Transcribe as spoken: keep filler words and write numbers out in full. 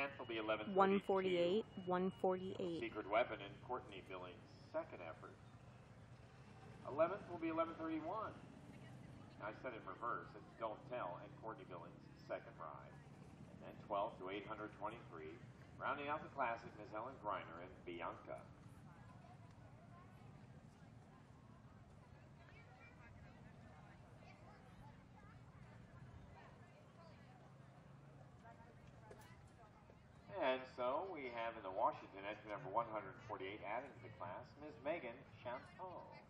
tenth will be eleven thirty-two. one forty-eight, one forty-eight. Secret Weapon in Courtney Billings' second effort. eleventh will be eleven thirty-one. I said it in reverse. It's Don't Tell and Courtney Billings' second ride. And then twelfth to eight twenty-three. Rounding out the classic, Miz Helen Greiner and Bianca. And so we have in the Washington entry number one forty-eight added to the class, Miz Megan Champeau.